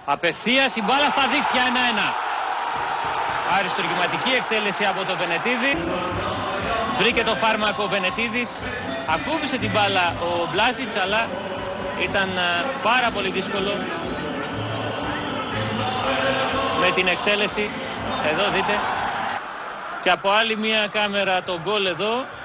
Απευθείας η μπάλα στα δίχτυα 1-1. Αριστουργηματική εκτέλεση από τον Βενετίδη. Βρήκε το φάρμακο ο Βενετίδης. Ακούμπησε την μπάλα ο Μπλάζιτς, αλλά ήταν πάρα πολύ δύσκολο με την εκτέλεση. Εδώ δείτε. Και από άλλη μια κάμερα το γκολ εδώ.